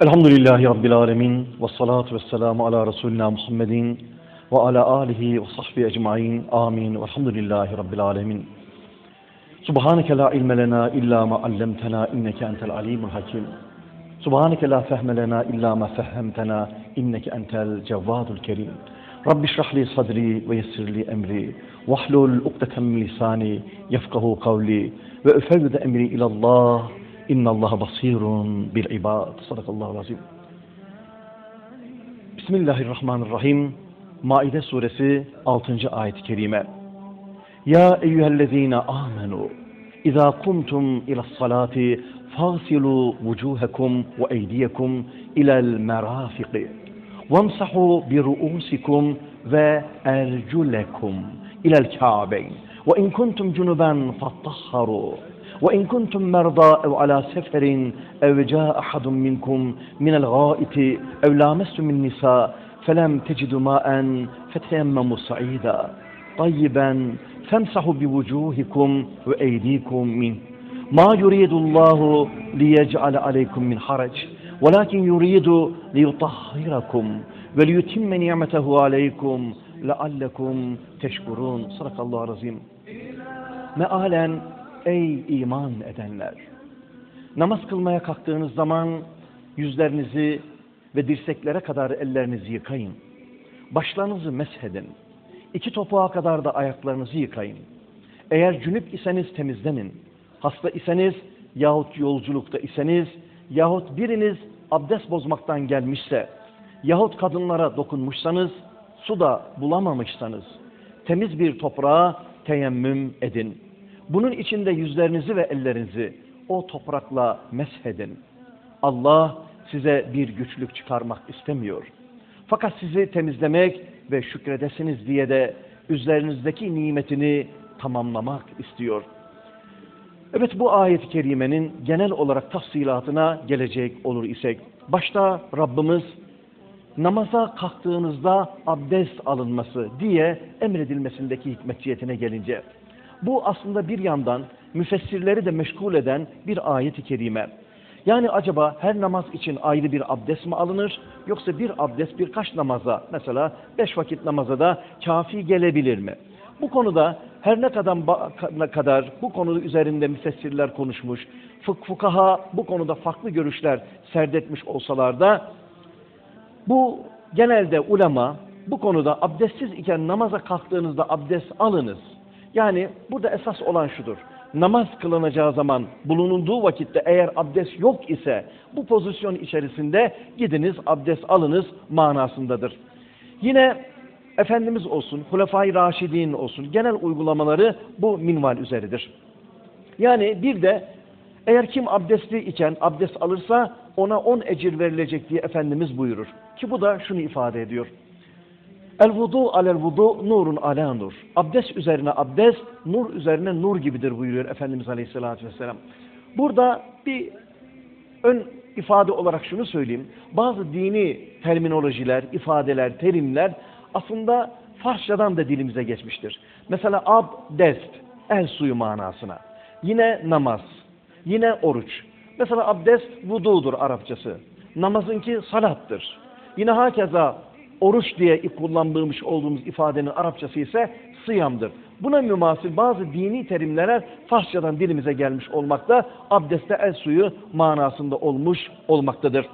Elhamdülillahi Rabbil alemin ve salatu ve selamu ala Resulina Muhammedin ve ala alihi ve sahbihi ecmain. Amin. Velhamdülillahi Rabbil alemin. Subhaneke la ilme lena illa ma allamtena inneke entel alimul hakim. Subhaneke la fehme lena illa ma fehhemtena inneke entel cevvadul kerim. Rabbi şrahli sadri ve yessirli emri vahlul ukdeten min lisani yefkahu kavli ve üfevvide emri ilallah. İnnallaha basirun bil ibad. Sadakallahu azim. Bismillahirrahmanirrahim. Maide suresi 6. ayet-i kerime. Ya eyyühellezine amenu İzâ kumtum ilas salati fâsilû vucûhekum ve eydiyekum ilel merâfiqi vemsahû bi ru'ûsikum ve erculekum ilel kâbeyn ve in kuntum cunuben fattahharû وإن كنتم مرضى أو على سفر أو جاء أحد منكم من الغائط أو لامستم النساء فلم تجدوا ماء فتيمموا صعيدا طيبا فامسحوا بوجوهكم وأيديكم منه ما يريد الله ليجعل عليكم من حرج ولكن يريد ليطهركم وليتم نعمته عليكم لعلكم تشكرون. Sadakallahu azim. Mealen ey iman edenler! Namaz kılmaya kalktığınız zaman yüzlerinizi ve dirseklere kadar ellerinizi yıkayın. Başlarınızı meshedin. 2 topuğa kadar da ayaklarınızı yıkayın. Eğer cünüp iseniz temizlenin. Hasta iseniz yahut yolculukta iseniz yahut biriniz abdest bozmaktan gelmişse yahut kadınlara dokunmuşsanız su da bulamamışsanız temiz bir toprağa teyemmüm edin. Bunun içinde yüzlerinizi ve ellerinizi o toprakla meshedin. Allah size bir güçlük çıkarmak istemiyor. Fakat sizi temizlemek ve şükredesiniz diye de üzerinizdeki nimetini tamamlamak istiyor. Evet, bu ayet-i kerimenin genel olarak tafsilatına gelecek olur isek, başta Rabbimiz namaza kalktığınızda abdest alınması diye emredilmesindeki hikmet cihetine gelince, bu aslında bir yandan müfessirleri de meşgul eden bir ayet-i kerime. Yani acaba her namaz için ayrı bir abdest mi alınır? Yoksa bir abdest birkaç namaza, mesela 5 vakit namaza da kafi gelebilir mi? Bu konuda her ne kadar bu konu üzerinde müfessirler konuşmuş, fukaha bu konuda farklı görüşler serdetmiş olsalar da, bu genelde ulema bu konuda abdestsiz iken namaza kalktığınızda abdest alınız. Yani burada esas olan şudur: namaz kılınacağı zaman bulunulduğu vakitte eğer abdest yok ise bu pozisyon içerisinde gidiniz abdest alınız manasındadır. Yine Efendimiz olsun, Hulefai Raşidin olsun, genel uygulamaları bu minval üzeridir. Yani bir de eğer kim abdestli iken abdest alırsa ona 10 ecir verilecek diye Efendimiz buyurur. Ki bu da şunu ifade ediyor: El vudu alel vudu nurun ala nur. Abdest üzerine abdest, nur üzerine nur gibidir buyuruyor Efendimiz Aleyhisselatü Vesselam. Burada bir ön ifade olarak şunu söyleyeyim: bazı dini terminolojiler, ifadeler, terimler aslında Farsçadan da dilimize geçmiştir. Mesela abdest, el suyu manasına. Yine namaz, yine oruç. Mesela abdest vududur Arapçası. Namazınki salattır. Yine hakeza oruç diye kullandığımız olduğumuz ifadenin Arapçası ise sıyamdır. Buna mümasil bazı dini terimler Farsçadan dilimize gelmiş olmakta, abdeste el suyu manasında olmuş olmaktadır.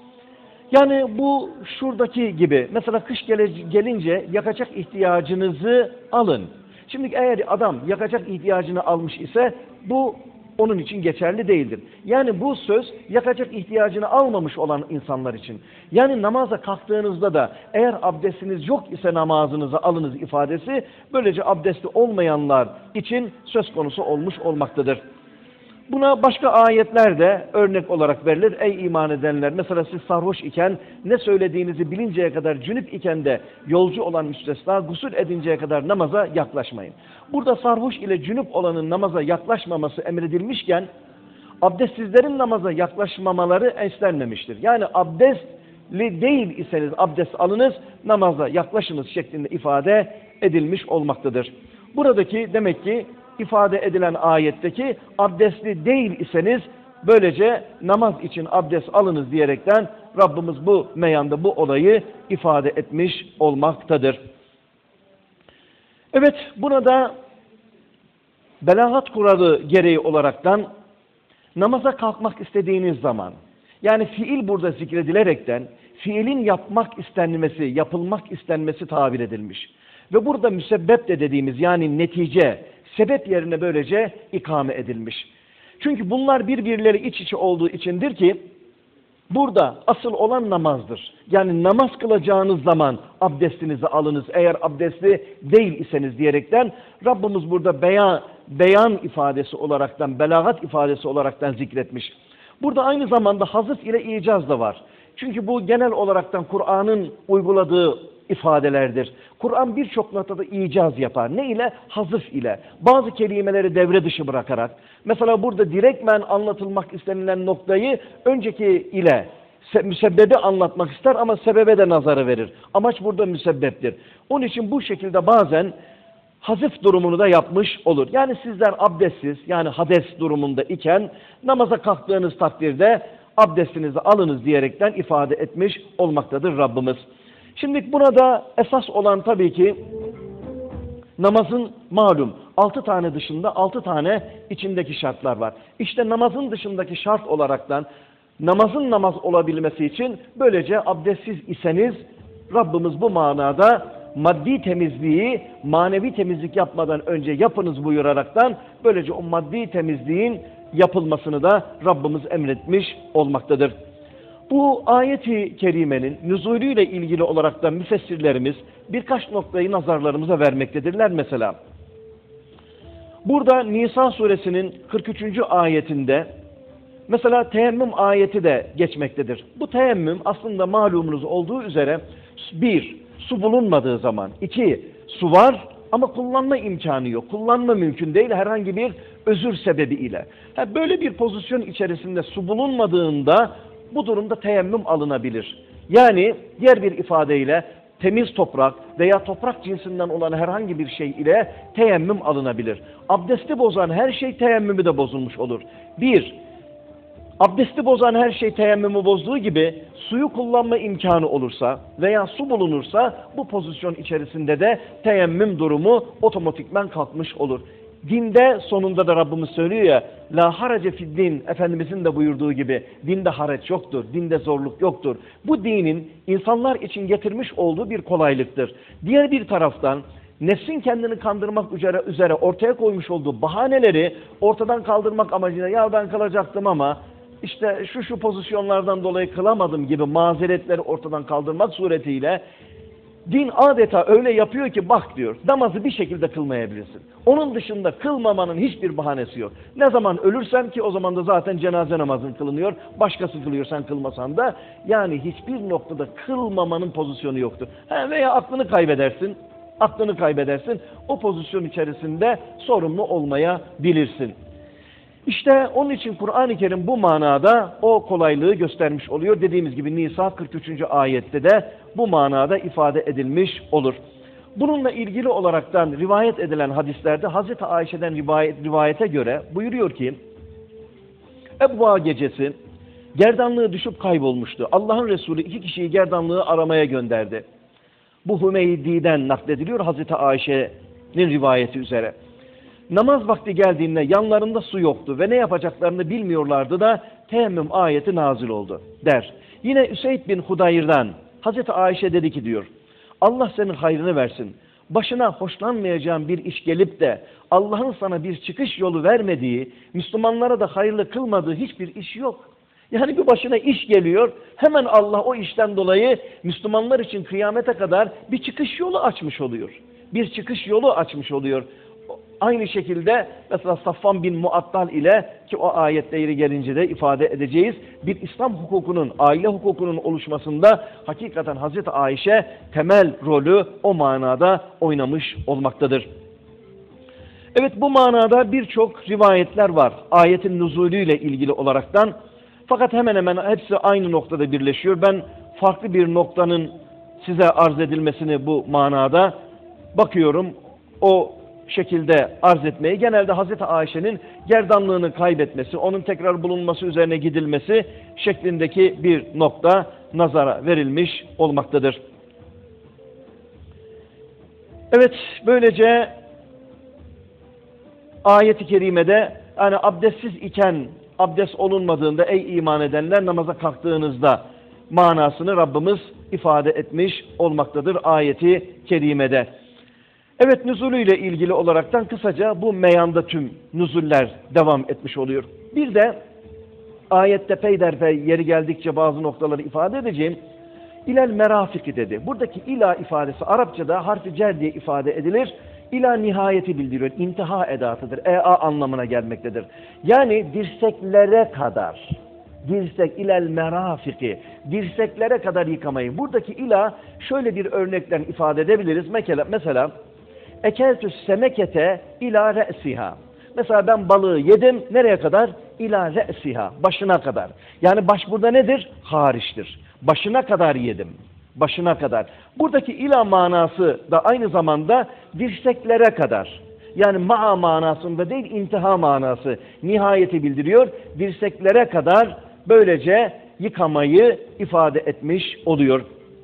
Yani bu şuradaki gibi, mesela kış gelince yakacak ihtiyacınızı alın. Şimdi eğer adam yakacak ihtiyacını almış ise bu onun için geçerli değildir. Yani bu söz yakacak ihtiyacını almamış olan insanlar için. Yani namaza kalktığınızda da eğer abdestiniz yok ise namazınızı alınız ifadesi böylece abdesti olmayanlar için söz konusu olmuş olmaktadır. Buna başka ayetler de örnek olarak verilir. Ey iman edenler! Mesela siz sarhoş iken ne söylediğinizi bilinceye kadar, cünüp iken de yolcu olan müstesna gusül edinceye kadar namaza yaklaşmayın. Burada sarhoş ile cünüp olanın namaza yaklaşmaması emredilmişken abdestsizlerin namaza yaklaşmamaları istenmemiştir. Yani abdestli değil iseniz abdest alınız, namaza yaklaşınız şeklinde ifade edilmiş olmaktadır. Buradaki demek ki ifade edilen ayetteki abdestli değil iseniz Böylece namaz için abdest alınız diyerekten Rabbimiz bu meyanda bu olayı ifade etmiş olmaktadır. Evet, buna da belagat kuralı gereği olaraktan namaza kalkmak istediğiniz zaman, yani fiil burada zikredilerekten fiilin yapmak istenmesi, yapılmak istenmesi tabir edilmiş. Ve burada müsebbep de dediğimiz yani netice, sebep yerine böylece ikame edilmiş. Çünkü bunlar birbirleri iç içe olduğu içindir ki burada asıl olan namazdır. Yani namaz kılacağınız zaman abdestinizi alınız eğer abdestli değil iseniz diyerekten Rabbimiz burada beyan ifadesi olaraktan, belagat ifadesi olaraktan zikretmiş. Burada aynı zamanda hazıf ile icaz da var. Çünkü bu genel olaraktan Kur'an'ın uyguladığı ifadelerdir. Kur'an birçok noktada icaz yapar. Ne ile? Hazıf ile. Bazı kelimeleri devre dışı bırakarak. Mesela burada direktmen anlatılmak istenilen noktayı önceki ile müsebbebi anlatmak ister ama sebebe de nazarı verir. Amaç burada müsebbeptir. Onun için bu şekilde bazen hazif durumunu da yapmış olur. Yani sizler abdestsiz yani hades durumunda iken namaza kalktığınız takdirde abdestinizi alınız diyerekten ifade etmiş olmaktadır Rabbimiz. Şimdi burada esas olan tabii ki namazın malum 6 tane dışında 6 tane içindeki şartlar var. İşte namazın dışındaki şart olaraktan namazın namaz olabilmesi için böylece abdestsiz iseniz Rabbimiz bu manada maddi temizliği manevi temizlik yapmadan önce yapınız buyuraraktan böylece o maddi temizliğin yapılmasını da Rabbimiz emretmiş olmaktadır. Bu ayeti kerimenin nüzulüyle ilgili olarak da müfessirlerimiz birkaç noktayı nazarlarımıza vermektedirler mesela. Burada Nisa suresinin 43. ayetinde mesela teyemmüm ayeti de geçmektedir. Bu teyemmüm aslında malumunuz olduğu üzere 1. Su bulunmadığı zaman, 2. Su var ama kullanma imkanı yok. Kullanma mümkün değil herhangi bir özür sebebiyle. Böyle bir pozisyon içerisinde su bulunmadığında bu durumda teyemmüm alınabilir. Yani diğer bir ifadeyle temiz toprak veya toprak cinsinden olan herhangi bir şey ile teyemmüm alınabilir. Abdesti bozan her şey teyemmümü de bozulmuş olur. 1. Abdesti bozan her şey teyemmümü bozduğu gibi suyu kullanma imkanı olursa veya su bulunursa bu pozisyon içerisinde de teyemmüm durumu otomatikman kalkmış olur. Dinde sonunda da Rabbimiz söylüyor ya la harace fid din, Efendimizin de buyurduğu gibi dinde haraç yoktur, dinde zorluk yoktur. Bu dinin insanlar için getirmiş olduğu bir kolaylıktır. Diğer bir taraftan nefsin kendini kandırmak üzere ortaya koymuş olduğu bahaneleri ortadan kaldırmak amacıyla ya ben kılacaktım ama işte şu pozisyonlardan dolayı kılamadım gibi mazeretleri ortadan kaldırmak suretiyle din adeta öyle yapıyor ki bak diyor namazı bir şekilde kılmayabilirsin. Onun dışında kılmamanın hiçbir bahanesi yok. Ne zaman ölürsen ki o zaman da zaten cenaze namazın kılınıyor. Başkası kılıyor sen kılmasan da yani hiçbir noktada kılmamanın pozisyonu yoktur. Veya aklını kaybedersin. O pozisyon içerisinde sorumlu olmayabilirsin. İşte onun için Kur'an-ı Kerim bu manada o kolaylığı göstermiş oluyor. Dediğimiz gibi Nisa 43. ayette de bu manada ifade edilmiş olur. Bununla ilgili olaraktan rivayet edilen hadislerde Hazreti Ayşe'den rivayete göre buyuruyor ki Ebva gecesi gerdanlığı düşüp kaybolmuştu. Allah'ın Resulü 2 kişiyi gerdanlığı aramaya gönderdi. Bu Hümeydi'den naklediliyor Hazreti Ayşe'nin rivayeti üzere. Namaz vakti geldiğinde yanlarında su yoktu ve ne yapacaklarını bilmiyorlardı da teyemmüm ayeti nazil oldu der. Yine Üseyd bin Hudayr'dan Hazreti Ayşe dedi ki diyor Allah senin hayrını versin. Başına hoşlanmayacağın bir iş gelip de Allah'ın sana bir çıkış yolu vermediği, Müslümanlara da hayırlı kılmadığı hiçbir iş yok. Yani bir başına iş geliyor, hemen Allah o işten dolayı Müslümanlar için kıyamete kadar bir çıkış yolu açmış oluyor. Bir çıkış yolu açmış oluyor. Aynı şekilde mesela Safvan bin Muattal ile ki o ayette yeri gelince de ifade edeceğiz. Bir İslam hukukunun, aile hukukunun oluşmasında hakikaten Hazreti Ayşe temel rolü o manada oynamış olmaktadır. Evet bu manada birçok rivayetler var ayetin nüzulüyle ilgili olaraktan. Fakat hemen hemen hepsi aynı noktada birleşiyor. Ben farklı bir noktanın size arz edilmesini bu manada bakıyorum. O şekilde arz etmeyi, genelde Hazreti Ayşe'nin gerdanlığını kaybetmesi, onun tekrar bulunması üzerine gidilmesi şeklindeki bir nokta nazara verilmiş olmaktadır. Evet, böylece ayet-i kerimede yani abdestsiz iken, abdest olunmadığında ey iman edenler namaza kalktığınızda manasını Rabbimiz ifade etmiş olmaktadır ayeti kerimede. Evet, nüzulüyle ilgili olaraktan kısaca bu meyanda tüm nüzuller devam etmiş oluyor. Bir de ayette peyderpey yeri geldikçe bazı noktaları ifade edeceğim. İlel merafiki dedi. Buradaki ila ifadesi Arapçada harfi cer diye ifade edilir. İla nihayeti bildiriyor. İntiha edatıdır. Ea anlamına gelmektedir. Yani dirseklere kadar. Dirsek ilel merafiki. Dirseklere kadar yıkamayı. Buradaki ila şöyle bir örnekten ifade edebiliriz. Mesela ekeltü semekete ila re'siha. Mesela ben balığı yedim. Nereye kadar? İla re'siha. Başına kadar. Yani baş burada nedir? Hariçtir. Başına kadar yedim. Başına kadar. Buradaki ila manası da aynı zamanda dirseklere kadar. Yani ma'a manasında değil, intiha manası. Nihayeti bildiriyor. Dirseklere kadar böylece yıkamayı ifade etmiş oluyor.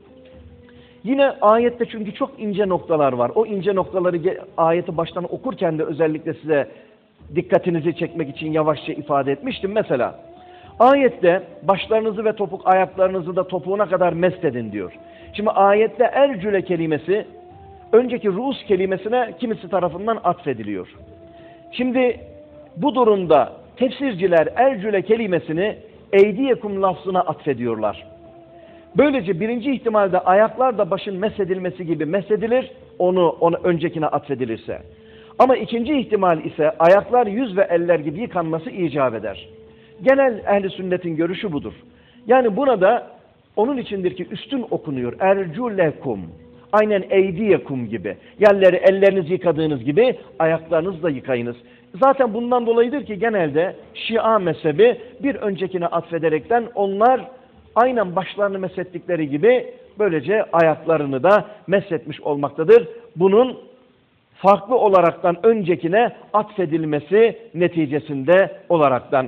Yine ayette çünkü çok ince noktalar var. O ince noktaları ayeti baştan okurken de özellikle size dikkatinizi çekmek için yavaşça ifade etmiştim. Mesela ayette başlarınızı ve topuk ayaklarınızı da topuğuna kadar mesledin diyor. Şimdi ayette ercüle kelimesi önceki ruus kelimesine kimisi tarafından atfediliyor. Şimdi bu durumda tefsirciler ercüle kelimesini eydiyekum lafzına atfediyorlar. Böylece birinci ihtimalde ayaklar da başın mesedilmesi gibi mesedilir, onu öncekine atfedilirse. Ama ikinci ihtimal ise ayaklar, yüz ve eller gibi yıkanması icap eder. Genel ehli sünnetin görüşü budur. Yani buna da onun içindir ki üstün okunuyor. Erculekum. Aynen eydiyekum gibi. Yerleri ellerinizi yıkadığınız gibi ayaklarınızı da yıkayınız. Zaten bundan dolayıdır ki genelde Şia mezhebi bir öncekine atfederekten onlar aynen başlarını meshettikleri gibi böylece ayaklarını da meshetmiş olmaktadır. Bunun farklı olaraktan öncekine atfedilmesi neticesinde olaraktan.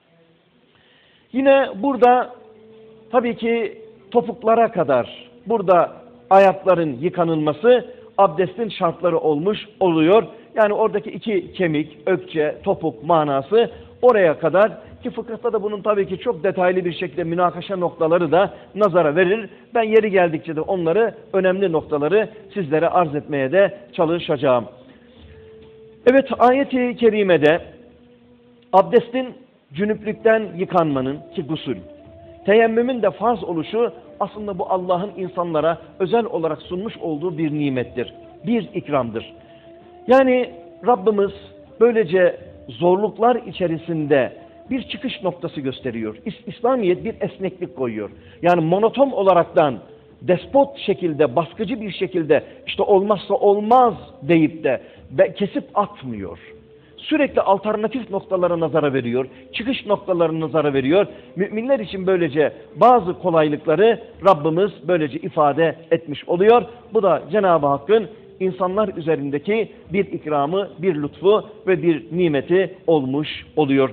Yine burada tabii ki topuklara kadar burada ayakların yıkanılması abdestin şartları olmuş oluyor. Yani oradaki iki kemik, ökçe, topuk manası oraya kadar ki fıkıhta da bunun tabii ki çok detaylı bir şekilde münakaşa noktaları da nazara verilir. Ben yeri geldikçe de onları, önemli noktaları sizlere arz etmeye de çalışacağım. Evet, ayet-i kerimede abdestin cünüplükten yıkanmanın ki gusül, teyemmümün de farz oluşu aslında bu Allah'ın insanlara özel olarak sunmuş olduğu bir nimettir. Bir ikramdır. Yani Rabbimiz böylece zorluklar içerisinde bir çıkış noktası gösteriyor. İslamiyet bir esneklik koyuyor. Yani monoton olaraktan despot şekilde, baskıcı bir şekilde işte olmazsa olmaz deyip de kesip atmıyor. Sürekli alternatif noktalara nazara veriyor. Çıkış noktalarına nazara veriyor. Müminler için böylece bazı kolaylıkları Rabbimiz böylece ifade etmiş oluyor. Bu da Cenab-ı Hakk'ın insanlar üzerindeki bir ikramı, bir lütfu ve bir nimeti olmuş oluyor.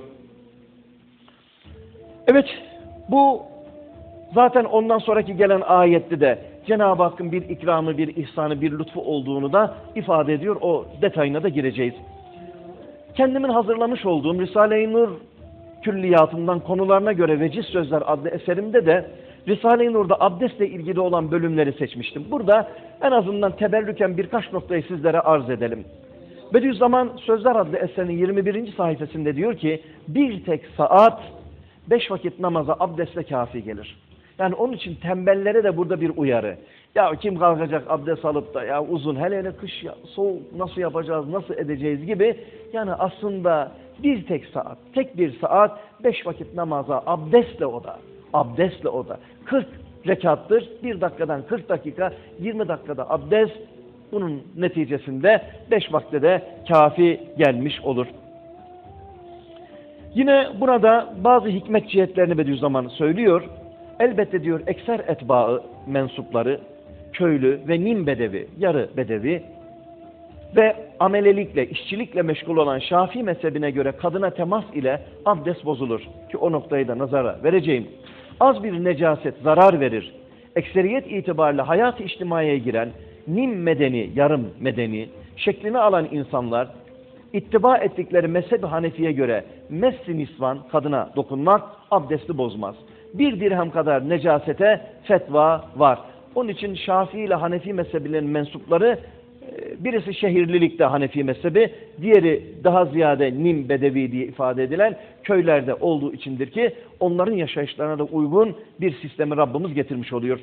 Evet, bu zaten ondan sonraki gelen ayette de Cenab-ı Hakk'ın bir ikramı, bir ihsanı, bir lütfu olduğunu da ifade ediyor. O detayına da gireceğiz. Kendimin hazırlamış olduğum Risale-i Nur külliyatından konularına göre Veciz Sözler adlı eserimde de Risale-i Nur'da abdestle ilgili olan bölümleri seçmiştim. Burada en azından teberrüken birkaç noktayı sizlere arz edelim. Bediüzzaman Sözler adlı eserinin 21. sayfasında diyor ki bir tek saat 5 vakit namaza abdestle kafi gelir. Yani onun için tembellere de burada bir uyarı. Ya kim kalkacak abdest alıp da ya uzun hele kış ya, soğuk nasıl yapacağız, nasıl edeceğiz gibi. Yani aslında bir tek saat, tek bir saat 5 vakit namaza abdestle o da. Abdestle o da. 40 rekattır. 1 dakikadan 40 dakika, 20 dakikada abdest. Bunun neticesinde 5 vakte de kafi gelmiş olur. Yine burada bazı hikmet cihetlerini Bediüzzaman söylüyor. Elbette diyor ekser etbaı mensupları, köylü ve nim bedevi, yarı bedevi Ve amelelikle, işçilikle meşgul olan Şafii mezhebine göre kadına temas ile abdest bozulur. Ki o noktayı da nazara vereceğim. Az bir necaset zarar verir. Ekseriyet itibariyle hayat-ı içtimaiye giren, nim medeni, yarım medeni şeklini alan insanlar, ittiba ettikleri mezheb-i Hanefi'ye göre messi nisvan, kadına dokunmak abdesti bozmaz. 1 dirhem kadar necasete fetva var. Onun için Şafii ile Hanefi mezhebinin mensupları, birisi şehirlilikte Hanefi mezhebi, diğeri daha ziyade nim bedevi diye ifade edilen köylerde olduğu içindir ki onların yaşayışlarına da uygun bir sistemi Rabbimiz getirmiş oluyor.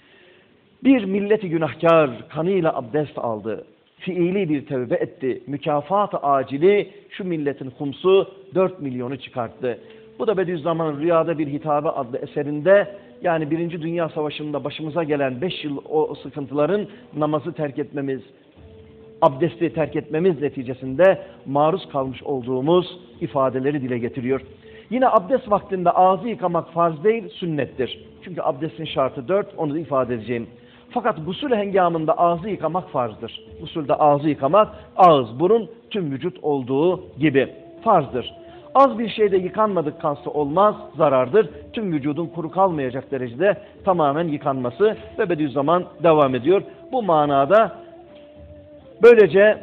Bir milleti günahkar kanıyla abdest aldı. Fiili bir tevbe etti. Mükafat-ı acili şu milletin humsu 4 milyonu çıkarttı. Bu da Bediüzzaman'ın Rüyada Bir Hitabe adlı eserinde, yani 1. Dünya Savaşı'nda başımıza gelen 5 yıl o sıkıntıların namazı terk etmemiz, abdesti terk etmemiz neticesinde maruz kalmış olduğumuz ifadeleri dile getiriyor. Yine abdest vaktinde ağzı yıkamak farz değil, sünnettir. Çünkü abdestin şartı 4, onu da ifade edeceğim. Fakat gusül hengamında ağzı yıkamak farzdır. Gusülde ağzı yıkamak, ağız, burun, tüm vücut olduğu gibi farzdır. Az bir şeyde yıkanmadık kansı olmaz, zarardır. Tüm vücudun kuru kalmayacak derecede tamamen yıkanması ve Bediüzzaman devam ediyor. Bu manada böylece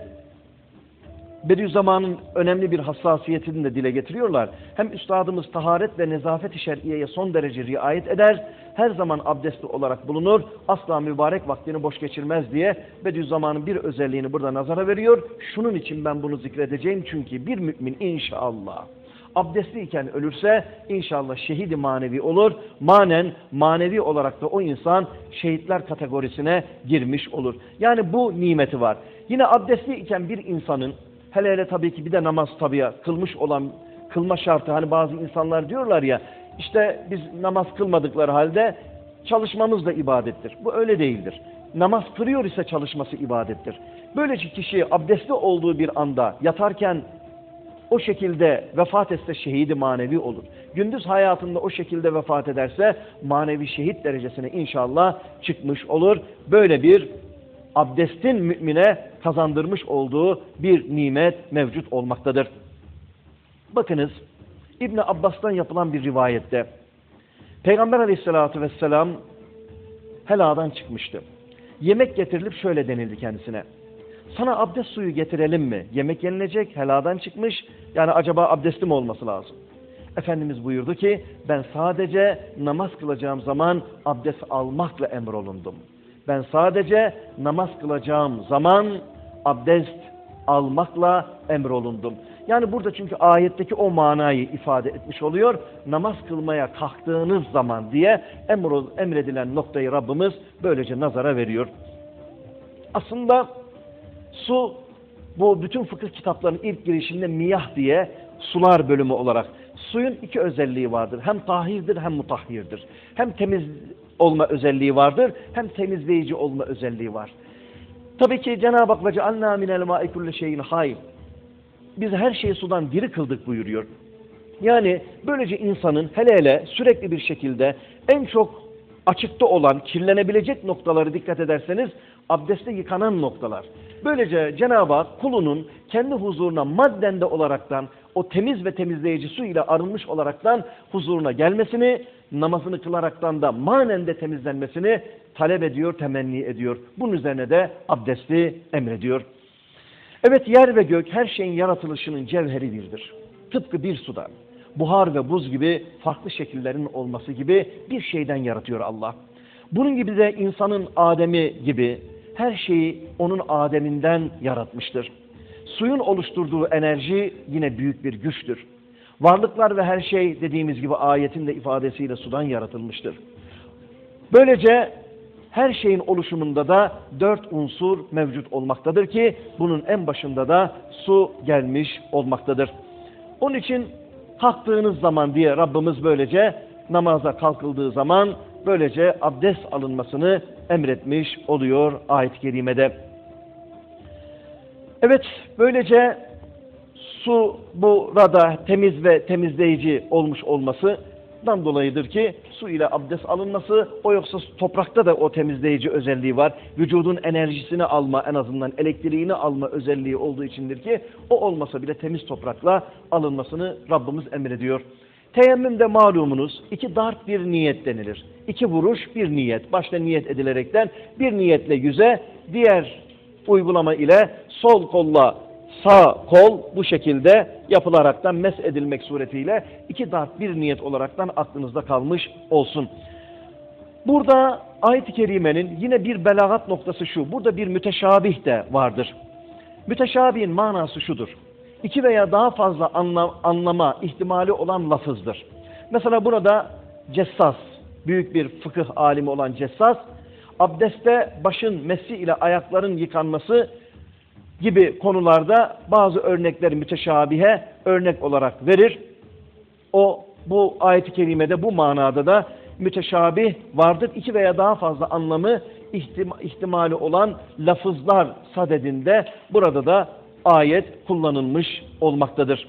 Bediüzzaman'ın önemli bir hassasiyetini de dile getiriyorlar. Hem üstadımız taharet ve nezafet-i şer'iyeye son derece riayet eder, her zaman abdestli olarak bulunur, asla mübarek vaktini boş geçirmez diye Bediüzzaman'ın bir özelliğini burada nazara veriyor. Şunun için ben bunu zikredeceğim, çünkü bir mümin inşallah abdestliyken ölürse inşallah şehid-i manevi olur. Manen, manevi olarak da o insan şehitler kategorisine girmiş olur. Yani bu nimeti var. Yine abdestliyken bir insanın, hele hele tabii ki bir de namaz tabii kılmış olan, kılma şartı, hani bazı insanlar diyorlar ya, işte biz namaz kılmadıkları halde çalışmamız da ibadettir. Bu öyle değildir. Namaz kılıyor ise çalışması ibadettir. Böylece kişi abdestli olduğu bir anda yatarken o şekilde vefat etse şehidi manevi olur. Gündüz hayatında o şekilde vefat ederse manevi şehit derecesine inşallah çıkmış olur. Böyle bir abdestin mümine kazandırmış olduğu bir nimet mevcut olmaktadır. Bakınız, İbn Abbas'tan yapılan bir rivayette Peygamber Aleyhisselatü Vesselam heladan çıkmıştı. Yemek getirilip şöyle denildi kendisine: sana abdest suyu getirelim mi? Yemek yenilecek, heladan çıkmış. Yani acaba abdestli mi olması lazım? Efendimiz buyurdu ki, ben sadece namaz kılacağım zaman abdest almakla emrolundum. Ben sadece namaz kılacağım zaman abdest almakla emrolundum. Yani burada çünkü ayetteki o manayı ifade etmiş oluyor. Namaz kılmaya kalktığınız zaman diye emredilen noktayı Rabbimiz böylece nazara veriyor. Aslında su, bu bütün fıkıh kitaplarının ilk girişinde miyah diye sular bölümü olarak, suyun iki özelliği vardır. Hem tahirdir hem mutahhirdir. Hem temiz olma özelliği vardır, hem temizleyici olma özelliği var. Tabii ki Cenab-ı Hak وَجَعَلْنَا مِنَ الْمَاءِ كُلَّ شَيْءٍ حَيٍّ, biz her şeyi sudan diri kıldık buyuruyor. Yani böylece insanın hele hele sürekli bir şekilde en çok açıkta olan, kirlenebilecek noktaları dikkat ederseniz abdestte yıkanan noktalar. Böylece Cenab-ı Hak kulunun kendi huzuruna madden de olaraktan o temiz ve temizleyici su ile arınmış olaraktan huzuruna gelmesini, namazını kılaraktan da manen de temizlenmesini talep ediyor, temenni ediyor. Bunun üzerine de abdesti emrediyor. Evet, yer ve gök her şeyin yaratılışının cevheri birdir. Tıpkı bir suda buhar ve buz gibi farklı şekillerin olması gibi bir şeyden yaratıyor Allah. Bunun gibi de insanın Adem'i gibi her şeyi onun Adem'inden yaratmıştır. Suyun oluşturduğu enerji yine büyük bir güçtür. Varlıklar ve her şey dediğimiz gibi ayetin de ifadesiyle sudan yaratılmıştır. Böylece her şeyin oluşumunda da 4 unsur mevcut olmaktadır ki bunun en başında da su gelmiş olmaktadır. Onun için kalktığınız zaman diye Rabbimiz böylece namaza kalkıldığı zaman böylece abdest alınmasını emretmiş oluyor ayet-i kerimede. Evet, böylece su burada temiz ve temizleyici olmuş olması dan dolayıdır ki su ile abdest alınması, o yoksa toprakta da o temizleyici özelliği var. Vücudun enerjisini alma, en azından elektriğini alma özelliği olduğu içindir ki o olmasa bile temiz toprakla alınmasını Rabbimiz emrediyor. Teyemmüm de malumunuz 2 darp bir niyet denilir. 2 vuruş bir niyet. Başta niyet edilerekten bir niyetle yüze, diğer uygulama ile sol kolla sağ kol bu şekilde yapılaraktan mesh edilmek suretiyle 2 darp bir niyet olaraktan aklınızda kalmış olsun. Burada ayet-i kerimenin yine bir belagat noktası şu. Burada bir müteşabih de vardır. Müteşabihin manası şudur: 2 veya daha fazla anlama ihtimali olan lafızdır. Mesela burada Cessas, büyük bir fıkıh alimi olan Cessas, abdestte başın mesi ile ayakların yıkanması gibi konularda bazı örnekleri müteşabihe örnek olarak verir. O bu ayet-i kerimede bu manada da müteşabih vardır. 2 veya daha fazla anlamı ihtimali olan lafızlar sadedinde burada da ayet kullanılmış olmaktadır.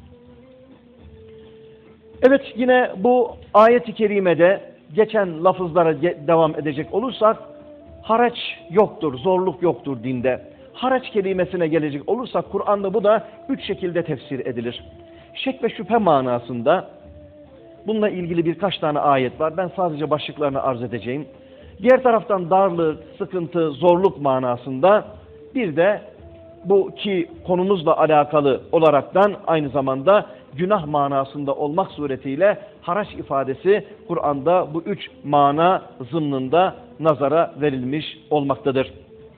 Evet, yine bu ayet-i kerimede geçen lafızlara devam edecek olursak, haraç yoktur, zorluk yoktur dinde. Haraç kelimesine gelecek olursak Kur'an'da bu da 3 şekilde tefsir edilir. Şek ve şüphe manasında bununla ilgili birkaç tane ayet var. Ben sadece başlıklarını arz edeceğim. Diğer taraftan darlık, sıkıntı, zorluk manasında, bir de bu ki konumuzla alakalı olaraktan aynı zamanda günah manasında olmak suretiyle haraç ifadesi Kur'an'da bu 3 mana zımnında nazara verilmiş olmaktadır.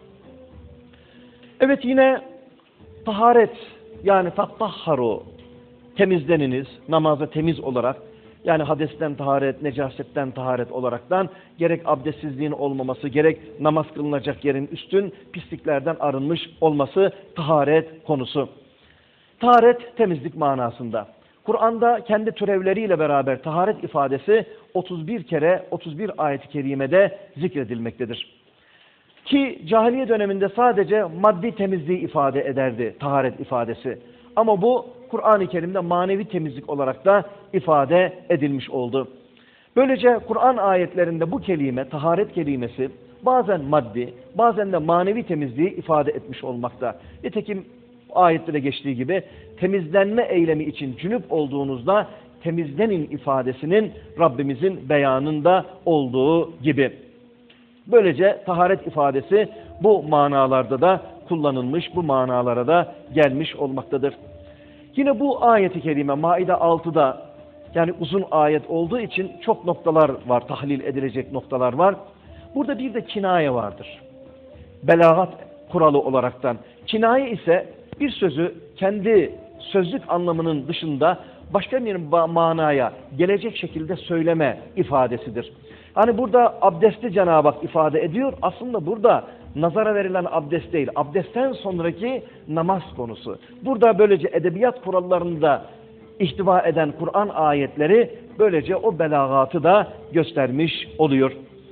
Evet, yine taharet, yani tattahharu, temizleniniz, namaza temiz olarak, yani hadesten taharet, necasetten taharet olaraktan gerek abdestsizliğin olmaması, gerek namaz kılınacak yerin üstün pisliklerden arınmış olması taharet konusu. Taharet temizlik manasında. Kur'an'da kendi türevleriyle beraber taharet ifadesi 31 kere 31 ayet-i kerimede zikredilmektedir. Ki cahiliye döneminde sadece maddi temizliği ifade ederdi taharet ifadesi. Ama bu Kur'an-ı Kerim'de manevi temizlik olarak da ifade edilmiş oldu. Böylece Kur'an ayetlerinde bu kelime, taharet kelimesi bazen maddi, bazen de manevi temizliği ifade etmiş olmakta. Nitekim ayette de geçtiği gibi temizlenme eylemi için cünüp olduğunuzda temizlenin ifadesinin Rabbimizin beyanında olduğu gibi. Böylece taharet ifadesi bu manalarda da kullanılmış, bu manalara da gelmiş olmaktadır. Yine bu ayet-i kerime Maide 6'da, yani uzun ayet olduğu için çok noktalar var, tahlil edilecek noktalar var. Burada bir de kinaye vardır. Belagat kuralı olaraktan. Kinaye ise bir sözü kendi sözlük anlamının dışında başka bir manaya gelecek şekilde söyleme ifadesidir. Hani burada abdesti Cenab-ı Hak ifade ediyor. Aslında burada nazara verilen abdest değil, abdestten sonraki namaz konusu. Burada böylece edebiyat kurallarında ihtiva eden Kur'an ayetleri böylece o belagatı da göstermiş oluyor.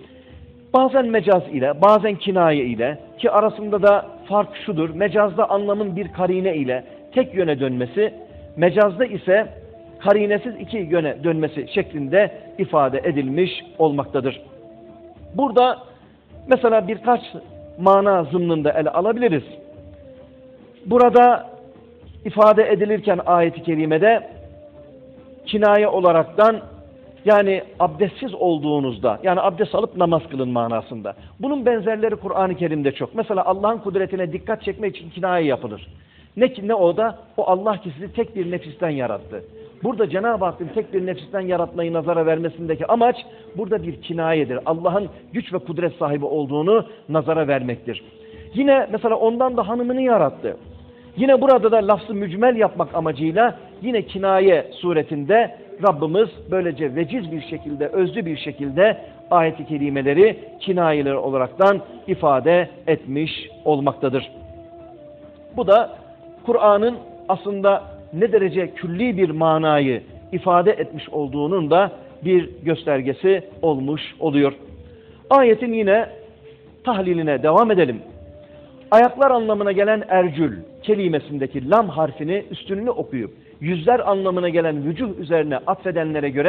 Bazen mecaz ile, bazen kinaye ile, ki arasında da fark şudur: mecazda anlamın bir karine ile tek yöne dönmesi, mecazda ise karinesiz 2 yöne dönmesi şeklinde ifade edilmiş olmaktadır. Burada mesela birkaç mana zımnında ele alabiliriz. Burada ifade edilirken ayet-i kerimede kinaye olaraktan, yani abdestsiz olduğunuzda, yani abdest alıp namaz kılın manasında. Bunun benzerleri Kur'an-ı Kerim'de çok. Mesela Allah'ın kudretine dikkat çekmek için kinaye yapılır. Ne o da? O Allah ki sizi tek bir nefisten yarattı. Burada Cenab-ı Hakk'ın tek bir nefisten yaratmayı nazara vermesindeki amaç burada bir kinayedir. Allah'ın güç ve kudret sahibi olduğunu nazara vermektir. Yine mesela ondan da hanımını yarattı. Yine burada da lafzı mücmel yapmak amacıyla yine kinaye suretinde Rabbimiz böylece veciz bir şekilde, özlü bir şekilde ayet-i kerimeleri kinayeler olaraktan ifade etmiş olmaktadır. Bu da Kur'an'ın aslında ne derece külli bir manayı ifade etmiş olduğunun da bir göstergesi olmuş oluyor. Ayetin yine tahliline devam edelim. Ayaklar anlamına gelen ercül kelimesindeki lam harfini üstünlüğünü okuyup yüzler anlamına gelen vücuh üzerine atfedenlere göre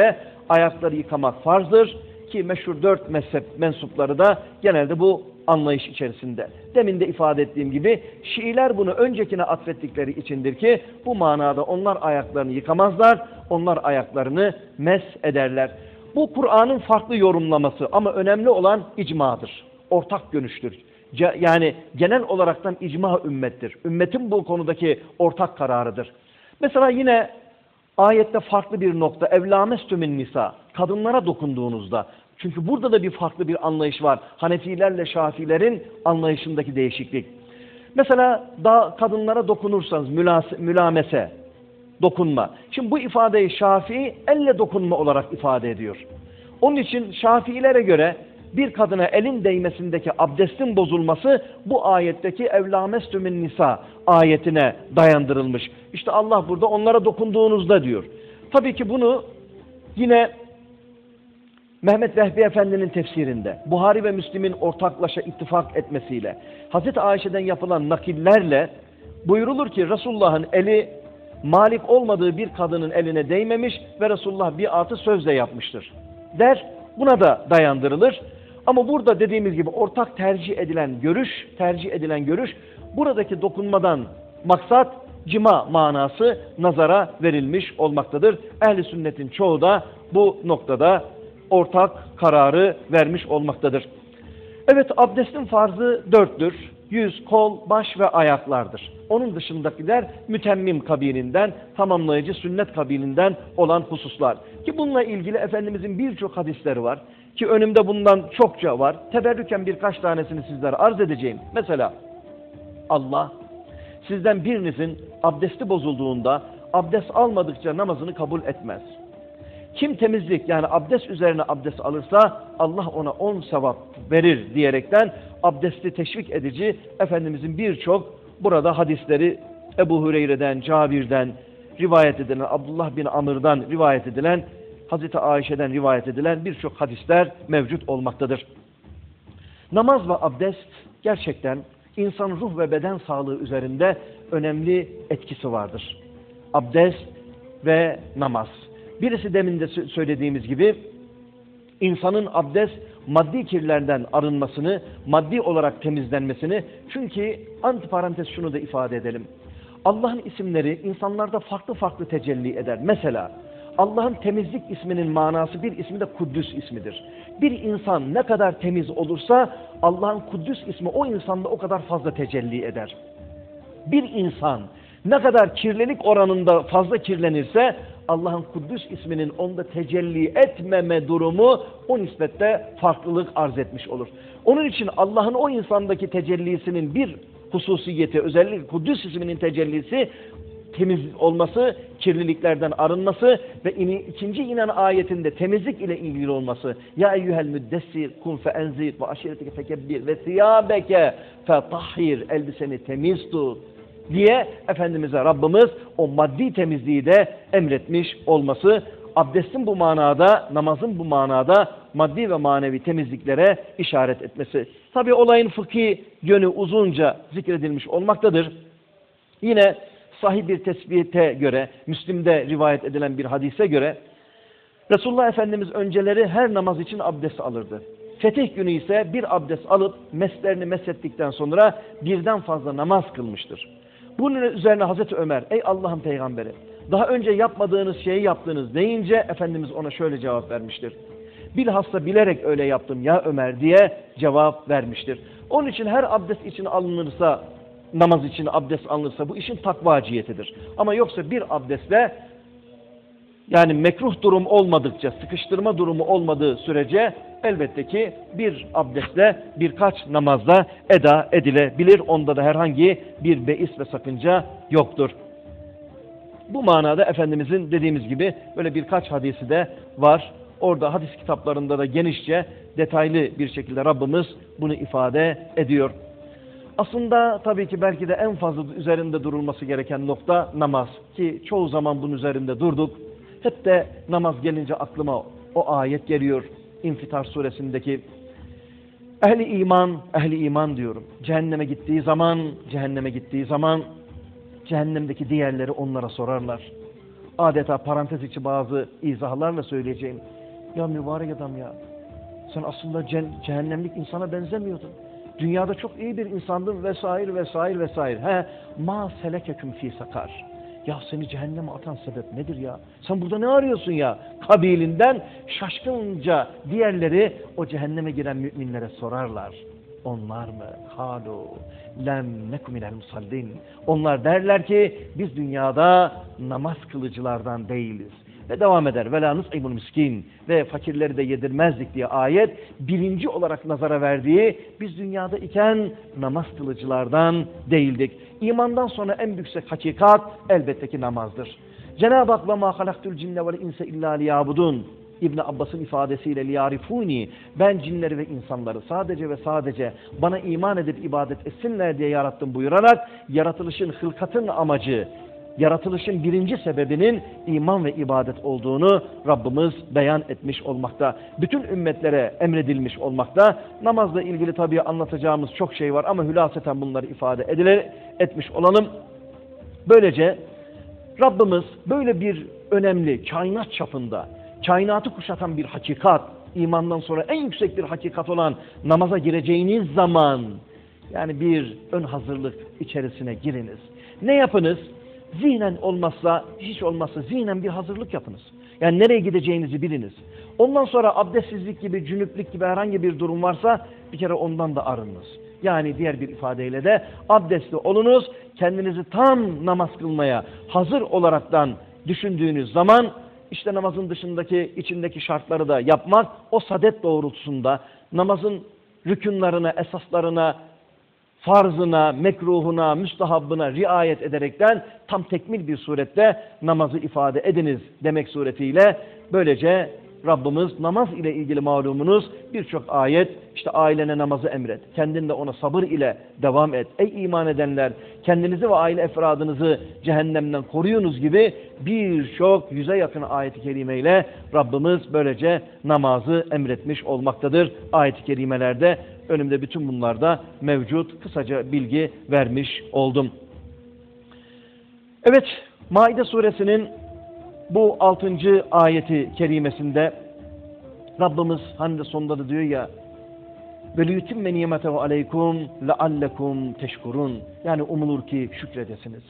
ayakları yıkamak farzdır ki meşhur 4 mezhep mensupları da genelde bu anlayış içerisinde. Demin de ifade ettiğim gibi Şiiler bunu öncekine atfettikleri içindir ki bu manada onlar ayaklarını yıkamazlar, onlar ayaklarını mesh ederler. Bu Kur'an'ın farklı yorumlaması ama önemli olan icmadır, ortak görüştür. Yani genel olaraktan icma ümmettir. Ümmetin bu konudaki ortak kararıdır. Mesela yine ayette farklı bir nokta, evlamestümün nisa, kadınlara dokunduğunuzda. Çünkü burada da bir farklı bir anlayış var. Hanefilerle Şafilerin anlayışındaki değişiklik. Mesela daha kadınlara dokunursanız mülamese, dokunma. Şimdi bu ifadeyi Şafii elle dokunma olarak ifade ediyor. Onun için Şafiilere göre bir kadına elin değmesindeki abdestin bozulması bu ayetteki evlamestümün nisa ayetine dayandırılmış. İşte Allah burada onlara dokunduğunuzda diyor. Tabii ki bunu yine Mehmet Vehbi Efendi'nin tefsirinde, Buhari ve Müslim'in ortaklaşa ittifak etmesiyle, Hazreti Ayşe'den yapılan nakillerle buyurulur ki Resulullah'ın eli malik olmadığı bir kadının eline değmemiş ve Resulullah biatı sözle yapmıştır der. Buna da dayandırılır. Ama burada dediğimiz gibi ortak tercih edilen görüş buradaki dokunmadan maksat cima manası nazara verilmiş olmaktadır. Ehli sünnetin çoğu da bu noktada ortak kararı vermiş olmaktadır. Evet, abdestin farzı 4'tür. Yüz, kol, baş ve ayaklardır. Onun dışındakiler mütemmim kabilinden, tamamlayıcı sünnet kabilinden olan hususlar. Ki bununla ilgili Efendimizin birçok hadisleri var. Ki önümde bundan çokça var. Teberrüken birkaç tanesini sizlere arz edeceğim. Mesela Allah sizden birinizin abdesti bozulduğunda abdest almadıkça namazını kabul etmez. Kim temizlik yani abdest üzerine abdest alırsa Allah ona 10 sevap verir diyerekten abdesti teşvik edici Efendimizin birçok burada hadisleri Ebu Hureyre'den, Cabir'den rivayet edilen, Abdullah bin Amr'dan rivayet edilen, Hazreti Ayşe'den rivayet edilen birçok hadisler mevcut olmaktadır. Namaz ve abdest gerçekten insan ruh ve beden sağlığı üzerinde önemli etkisi vardır. Abdest ve namaz. Birisi demin de söylediğimiz gibi insanın abdest maddi kirlerden arınmasını, maddi olarak temizlenmesini, çünkü antiparantez şunu da ifade edelim. Allah'ın isimleri insanlarda farklı farklı tecelli eder. Mesela Allah'ın temizlik isminin manası bir ismi de Kuddüs ismidir. Bir insan ne kadar temiz olursa Allah'ın Kuddüs ismi o insanda o kadar fazla tecelli eder. Bir insan ne kadar kirlilik oranında fazla kirlenirse Allah'ın Kuddüs isminin onda tecelli etmeme durumu o nispette farklılık arz etmiş olur. Onun için Allah'ın o insandaki tecellisinin bir hususiyeti, özellikle Kuddüs isminin tecellisi temiz olması, kirliliklerden arınması ve ikinci inen ayetinde temizlik ile ilgili olması. Ya eyyuhel müddessir kun fe enzir ve aşiretike fekebbir ve siyabeke fe tahhir, elbiseni temiz tut diye Efendimiz'e Rabbimiz o maddi temizliği de emretmiş olması, abdestin bu manada, namazın bu manada maddi ve manevi temizliklere işaret etmesi. Tabi olayın fıkhi yönü uzunca zikredilmiş olmaktadır. Yine sahih bir tespite göre, Müslim'de rivayet edilen bir hadise göre Resulullah Efendimiz önceleri her namaz için abdest alırdı. Fetih günü ise bir abdest alıp meslerini meshettikten sonra birden fazla namaz kılmıştır. Bunun üzerine Hazreti Ömer, ey Allah'ın peygamberi, daha önce yapmadığınız şeyi yaptınız deyince Efendimiz ona şöyle cevap vermiştir. Bilhassa bilerek öyle yaptım ya Ömer diye cevap vermiştir. Onun için her abdest için alınırsa, namaz için abdest alınırsa bu işin takva cihetidir. Ama yoksa bir abdestle, yani mekruh durum olmadıkça, sıkıştırma durumu olmadığı sürece elbette ki bir abdestle birkaç namazda eda edilebilir. Onda da herhangi bir beis ve sakınca yoktur. Bu manada Efendimizin dediğimiz gibi böyle birkaç hadisi de var. Orada hadis kitaplarında da genişçe, detaylı bir şekilde Rabbimiz bunu ifade ediyor. Aslında tabii ki belki de en fazla üzerinde durulması gereken nokta namaz. Ki çoğu zaman bunun üzerinde durduk. Hep de namaz gelince aklıma o ayet geliyor. İnfitar suresindeki ehli iman diyorum. Cehenneme gittiği zaman cehennemdeki diğerleri onlara sorarlar. adeta parantez içi bazı izahlarla söyleyeceğim. Ya mübarek adam ya, sen aslında cehennemlik insana benzemiyordun. Dünyada çok iyi bir insandın vesaire vesaire vesaire. He, ma selekeküm fî sakar. Ya seni cehenneme atan sebep nedir ya? Sen burada ne arıyorsun ya? Kabilinden şaşkınca diğerleri o cehenneme giren müminlere sorarlar. Onlar mı? Halu lem nekum minel musallin. Onlar derler ki biz dünyada namaz kılıcılardan değiliz. Ve devam eder. Ve la nus'imul miskin. Ve fakirleri de yedirmezdik diye ayet birinci olarak nazara verdiği biz dünyada iken namaz kılıcılardan değildik. İmandan sonra en yüksek hakikat elbette ki namazdır. Cenab-ı Hak ve ma halaktul cinne vel insa illa liyabudun. İbn Abbas'ın ifadesiyle liyarifuni, ben cinleri ve insanları sadece ve sadece bana iman edip ibadet etsinler diye yarattım buyurarak yaratılışın, hılkatın amacı, yaratılışın birinci sebebinin iman ve ibadet olduğunu Rabbimiz beyan etmiş olmakta. Bütün ümmetlere emredilmiş olmakta. Namazla ilgili tabii anlatacağımız çok şey var ama hülaseten bunları ifade etmiş olalım. Böylece Rabbimiz böyle bir önemli kainat çapında, kainatı kuşatan bir hakikat, imandan sonra en yüksek bir hakikat olan namaza gireceğiniz zaman, yani bir ön hazırlık içerisine giriniz. Ne yapınız? Zihnen olmazsa, hiç olmazsa zihnen bir hazırlık yapınız. Yani nereye gideceğinizi biliniz. Ondan sonra abdestsizlik gibi, cünüplük gibi herhangi bir durum varsa bir kere ondan da arınınız. Yani diğer bir ifadeyle de abdestli olunuz, kendinizi tam namaz kılmaya hazır olaraktan düşündüğünüz zaman işte namazın dışındaki, içindeki şartları da yapmak, o sadet doğrultusunda namazın rükünlerine, esaslarına, farzına, mekruhuna, müstahabbına riayet ederekten tam tekmil bir surette namazı ifade ediniz demek suretiyle böylece Rabbimiz namaz ile ilgili malumunuz birçok ayet, işte ailene namazı emret, kendin de ona sabır ile devam et. Ey iman edenler, kendinizi ve aile efradınızı cehennemden koruyunuz gibi birçok yüze yakın ayet-i kerimeyle Rabbimiz böylece namazı emretmiş olmaktadır. Ayet-i kerimelerde önümde bütün bunlarda mevcut, kısaca bilgi vermiş oldum. Evet, Maide suresinin bu 6. ayeti kerimesinde Rabbimiz hani de sonunda da diyor ya وَلِيُتِمَّ نِيَمَتَهُ عَلَيْكُمْ لَعَلَّكُمْ تَشْكُرُونَ. Yani umulur ki şükredesiniz.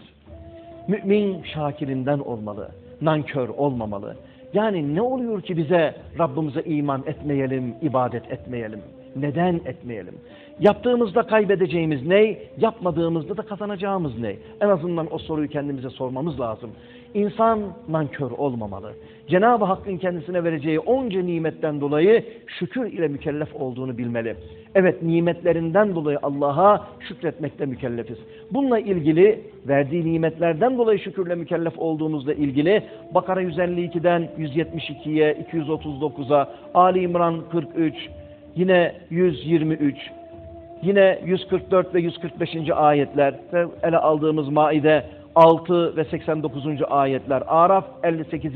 Mümin şakirinden olmalı, nankör olmamalı. Yani ne oluyor ki bize Rabbimize iman etmeyelim, ibadet etmeyelim? Neden etmeyelim? Yaptığımızda kaybedeceğimiz ne? Yapmadığımızda da kazanacağımız ne? En azından o soruyu kendimize sormamız lazım. İnsan nankör olmamalı. Cenab-ı Hakk'ın kendisine vereceği onca nimetten dolayı şükür ile mükellef olduğunu bilmeli. Evet, nimetlerinden dolayı Allah'a şükretmekle mükellefiz. Bununla ilgili verdiği nimetlerden dolayı şükürle mükellef olduğumuzla ilgili Bakara 152'den 172'ye, 239'a, Ali İmran 43, yine 123, yine 144 ve 145. ayetler ve ele aldığımız Maide 6 ve 89. ayetler, Araf 58.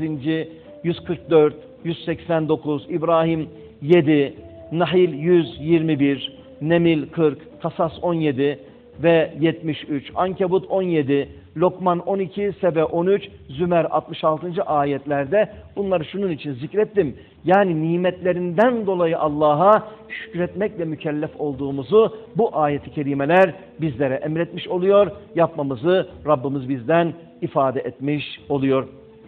144, 189, İbrahim 7, Nahil 121, Nemil 40, Kasas 17 ve 73, Ankebut 17, Lokman 12, Sebe 13, Zümer 66. ayetlerde bunları şunun için zikrettim. Yani nimetlerinden dolayı Allah'a şükretmekle mükellef olduğumuzu bu ayet-i kerimeler bizlere emretmiş oluyor. Yapmamızı Rabbimiz bizden ifade etmiş oluyor.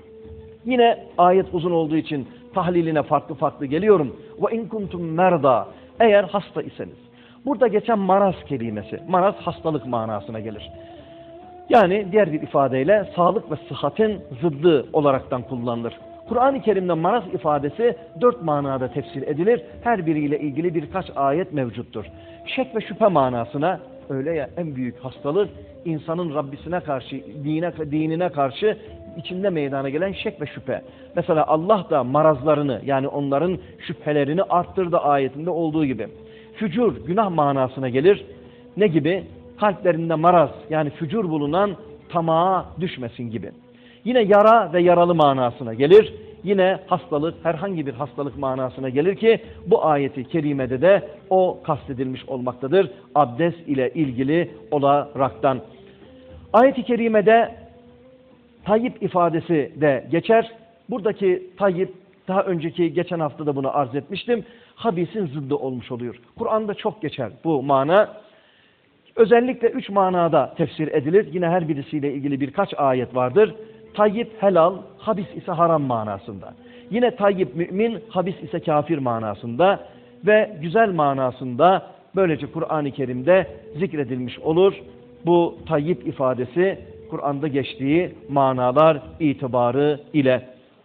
Yine ayet uzun olduğu için tahliline farklı farklı geliyorum. وَاِنْ كُنْتُمْ مَرْضَى. Eğer hasta iseniz. Burada geçen maraz kelimesi. Maraz hastalık manasına gelir. Yani diğer bir ifadeyle sağlık ve sıhhatin zıddı olaraktan kullanılır. Kur'an-ı Kerim'de maraz ifadesi 4 manada tefsir edilir. Her biriyle ilgili birkaç ayet mevcuttur. Şek ve şüphe manasına, öyle ya, en büyük hastalık insanın Rabbisine karşı, dinine karşı içinde meydana gelen şek ve şüphe. Mesela Allah da marazlarını, yani onların şüphelerini arttırdı ayetinde olduğu gibi. Fücur, günah manasına gelir. Ne gibi? Kalplerinde maraz, yani fücur bulunan tamağa düşmesin gibi. Yine yara ve yaralı manasına gelir. Yine hastalık, herhangi bir hastalık manasına gelir ki bu ayeti kerimede de o kastedilmiş olmaktadır. Abdest ile ilgili olaraktan. Ayet-i kerimede tayyip ifadesi de geçer. Buradaki tayyip, daha önceki geçen hafta da bunu arz etmiştim, habisin zıddı olmuş oluyor. Kur'an'da çok geçer bu mana. Özellikle 3 manada tefsir edilir. Yine her birisiyle ilgili birkaç ayet vardır. Tayyip helal, habis ise haram manasında. Yine tayyip mümin, habis ise kafir manasında ve güzel manasında böylece Kur'an-ı Kerim'de zikredilmiş olur. Bu tayyip ifadesi Kur'an'da geçtiği manalar itibarı ile.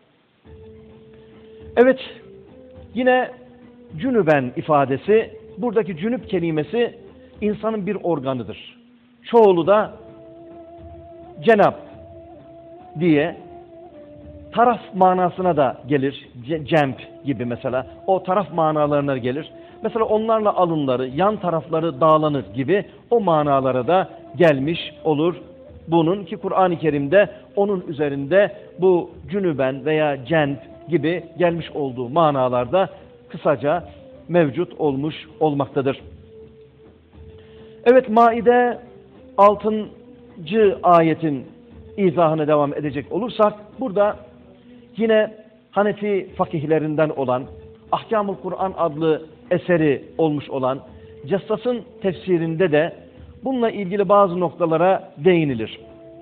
Evet, yine cünüben ifadesi, buradaki cünüp kelimesi insanın bir organıdır. Çoğulu da cenap diye taraf manasına da gelir. Cemp gibi mesela. O taraf manalarına gelir. Mesela onlarla alınları, yan tarafları dağlanır gibi o manalara da gelmiş olur. Bunun ki Kur'an-ı Kerim'de onun üzerinde bu cünüben veya cemp gibi gelmiş olduğu manalarda kısaca mevcut olmuş olmaktadır. Evet, Maide 6. ayetin izahına devam edecek olursak, burada yine Hanefi fakihlerinden olan, Ahkamul Kur'an adlı eseri olmuş olan Cessas'ın tefsirinde de bununla ilgili bazı noktalara değinilir.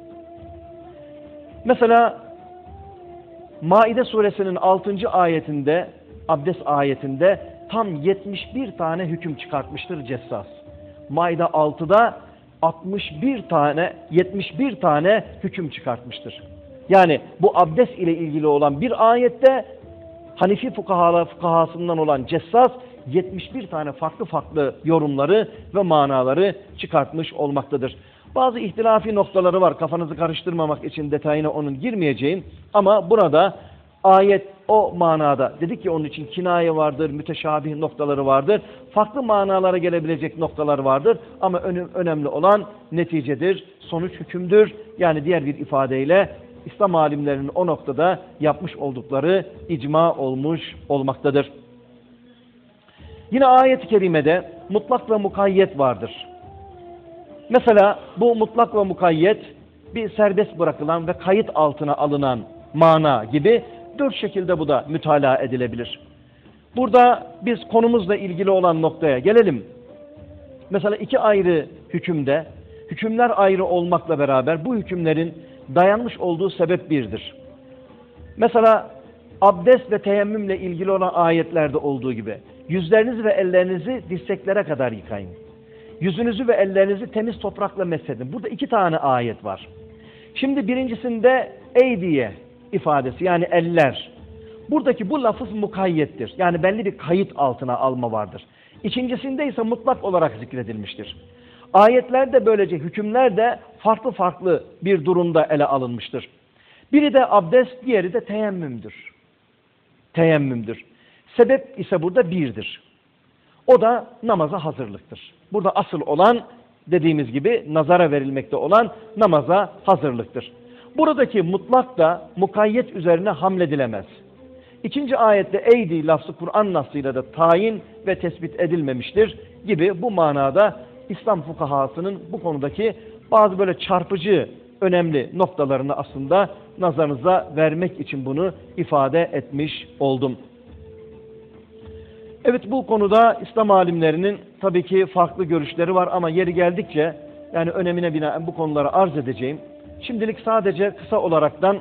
Mesela Maide suresinin 6. ayetinde, abdest ayetinde tam 71 tane hüküm çıkartmıştır Cessas. Maide 6'da 71 tane hüküm çıkartmıştır. Yani bu abdest ile ilgili olan bir ayette Hanefi fukahasından olan Cessas 71 tane farklı yorumları ve manaları çıkartmış olmaktadır. Bazı ihtilafi noktaları var. Kafanızı karıştırmamak için detayına onun girmeyeceğim. Ama burada ayet o manada, dedik ki onun için kinaye vardır, müteşabih noktaları vardır. Farklı manalara gelebilecek noktalar vardır. Ama önemli olan neticedir, sonuç hükümdür. Yani diğer bir ifadeyle İslam alimlerinin o noktada yapmış oldukları icma olmuş olmaktadır. Yine ayet-i kerimede mutlak ve mukayyet vardır. Mesela bu mutlak ve mukayyet bir serbest bırakılan ve kayıt altına alınan mana gibi 4 şekilde bu da mütalaa edilebilir. Burada biz konumuzla ilgili olan noktaya gelelim. Mesela 2 ayrı hükümde, hükümler ayrı olmakla beraber bu hükümlerin dayanmış olduğu sebep birdir. Mesela abdest ve teyemmümle ilgili olan ayetlerde olduğu gibi yüzlerinizi ve ellerinizi dirseklere kadar yıkayın. Yüzünüzü ve ellerinizi temiz toprakla mesedin. Burada 2 tane ayet var. Şimdi birincisinde eydiye ifadesi, yani eller. Buradaki bu lafız mukayyettir. Yani belli bir kayıt altına alma vardır. İkincisinde ise mutlak olarak zikredilmiştir. Ayetlerde böylece hükümler de farklı bir durumda ele alınmıştır. Biri de abdest, diğeri de teyemmümdür. Sebep ise burada birdir. O da namaza hazırlıktır. Burada asıl olan, dediğimiz gibi nazara verilmekte olan namaza hazırlıktır. Buradaki mutlak da mukayyet üzerine hamledilemez. 2. ayette eydi lafzı Kur'an nasıyla da tayin ve tespit edilmemiştir gibi bu manada İslam fukahasının bu konudaki bazı böyle çarpıcı, önemli noktalarını aslında nazarınıza vermek için bunu ifade etmiş oldum. Evet, bu konuda İslam alimlerinin tabii ki farklı görüşleri var ama yeri geldikçe, yani önemine binaen bu konuları arz edeceğim. Şimdilik sadece kısa olaraktan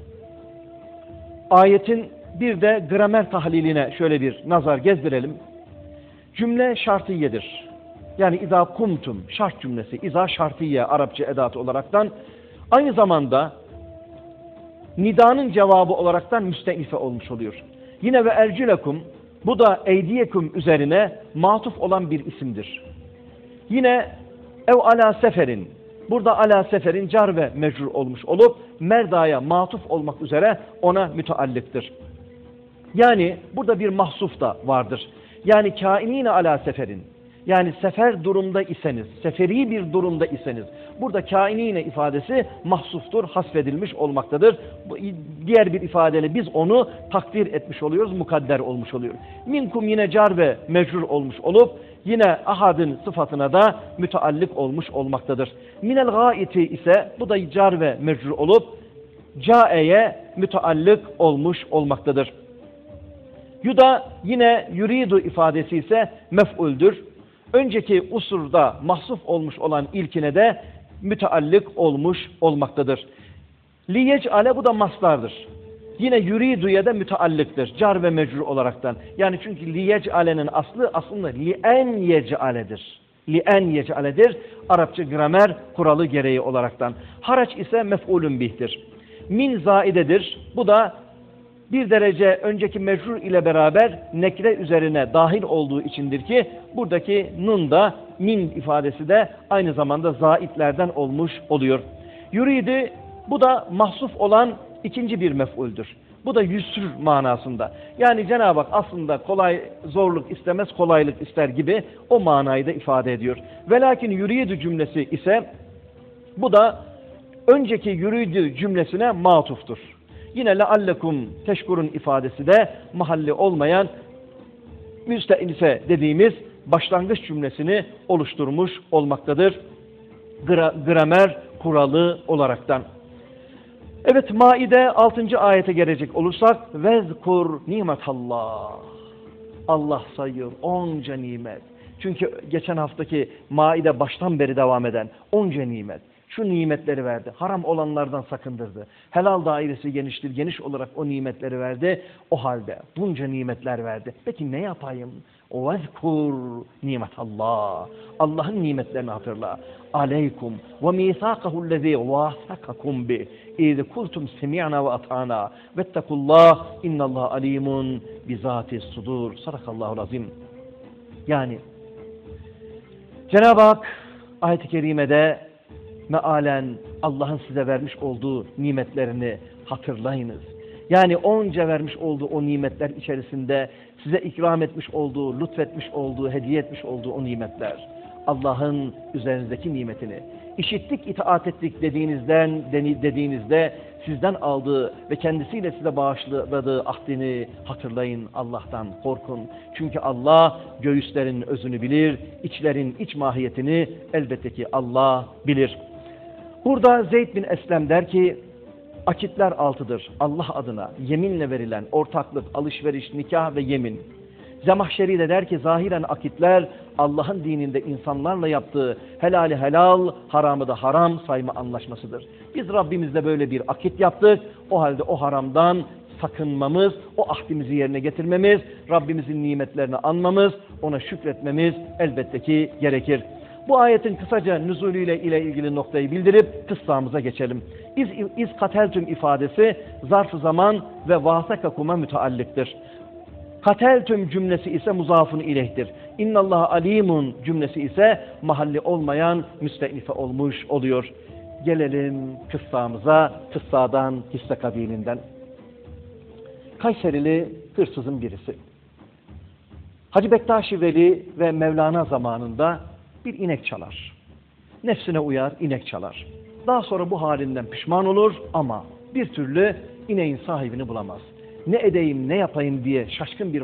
ayetin bir de gramer tahliline şöyle bir nazar gezdirelim. Cümle şartiyedir. Yani izâ kumtum, şart cümlesi, izâ şartiye Arapça edatı olaraktan, aynı zamanda nidanın cevabı olaraktan müstenife olmuş oluyor. Yine ve ercilekum, bu da eydiyekum üzerine matuf olan bir isimdir. Yine ev ala seferin, burada ala seferin car ve mecrur olmuş olup merdaya matuf olmak üzere ona müteallıktır. Yani burada bir mahsuf da vardır. Yani kainine ala seferin, yani sefer durumda iseniz, seferi bir durumda iseniz, burada kainine ifadesi mahsuftur, hasfedilmiş olmaktadır. Diğer bir ifadeyle biz onu takdir etmiş oluyoruz, mukadder olmuş oluyor. Minkum yine car ve mecrur olmuş olup yine ahadın sıfatına da müteallik olmuş olmaktadır. Minel gâiti ise bu da car ve mecrur olup cae'ye müteallık olmuş olmaktadır. Yuda yine yuridu ifadesi ise mef'uldür. Önceki usurda mahsuf olmuş olan ilkine de müteallık olmuş olmaktadır. Liyec'ale bu da maslardır. Yine yuriduya da müteallıktır. Car ve mecrur olaraktan. Yani çünkü liyec'ale'nin aslı aslında li'en yec'ale'dir. Li'en yec'ale'dir. Arapça gramer kuralı gereği olaraktan. Haraç ise mef'ulün bih'tir. Min zaidedir. Bu da bir derece önceki mecrur ile beraber nekre üzerine dahil olduğu içindir ki buradaki nun da min ifadesi de aynı zamanda zaitlerden olmuş oluyor. Yuridi bu da mahsuf olan ikinci bir mef'uldür. Bu da yüsr manasında. Yani Cenab-ı Hak aslında zorluk istemez, kolaylık ister gibi o manayı da ifade ediyor. Velakin yuridu cümlesi ise bu da önceki yuridu cümlesine matuftur. Yine leallekum teşkurun ifadesi de mahalli olmayan müsteinife dediğimiz başlangıç cümlesini oluşturmuş olmaktadır. Gramer kuralı olaraktan. Evet, Maide 6. ayete gelecek olursak vezkur nimetallah. Allah sayıyor onca nimet. Çünkü geçen haftaki Maide baştan beri devam eden onca nimet. Şu nimetleri verdi. Haram olanlardan sakındırdı. Helal dairesi geniştir. Geniş olarak o nimetleri verdi. O halde bunca nimetler verdi. Peki ne yapayım? وَذْكُرْ nimet Allah. Allah'ın nimetlerini hatırla. Aleykum ve mîsâkahu lezî vâsakakum bih. İzâ kultum semî'nâ ve at'ânâ. Vettekullah innallâhe alîmun bizâtis sudur. Sadakallâhul azim. Yani Cenab-ı Hak ayet-i kerimede mealen Allah'ın size vermiş olduğu nimetlerini hatırlayınız. Yani onca vermiş olduğu o nimetler içerisinde size ikram etmiş olduğu, lütfetmiş olduğu, hediye etmiş olduğu o nimetler. Allah'ın üzerinizdeki nimetini işittik, itaat ettik dediğinizde sizden aldığı ve kendisiyle size bağışladığı ahdini hatırlayın, Allah'tan korkun. Çünkü Allah göğüslerin özünü bilir, içlerin iç mahiyetini elbette ki Allah bilir. Burada Zeyd bin Eslem der ki, akitler 6'dır. Allah adına yeminle verilen ortaklık, alışveriş, nikah ve yemin. Zemahşeri de der ki zahiren akitler Allah'ın dininde insanlarla yaptığı helali helal, haramı da haram sayma anlaşmasıdır. Biz Rabbimizle böyle bir akit yaptık. O halde o haramdan sakınmamız, o ahdimizi yerine getirmemiz, Rabbimizin nimetlerini anmamız, ona şükretmemiz elbette ki gerekir. Bu ayetin kısaca nüzulüyle ile ilgili noktayı bildirip kıssamıza geçelim. İz kateltüm ifadesi zarf-ı zaman ve vasakakum'a müteallıktır. Kateltüm cümlesi ise muzafun ileyhtir. İnnallâhe alimun cümlesi ise mahalli olmayan müsteinife olmuş oluyor. Gelelim kıssamıza, kıssadan hisse kabilinden. Kayserili hırsızın birisi. Hacı Bektaş Veli ve Mevlana zamanında bir inek çalar. Nefsine uyar, inek çalar. Daha sonra bu halinden pişman olur ama bir türlü ineğin sahibini bulamaz. Ne edeyim, ne yapayım diye şaşkın bir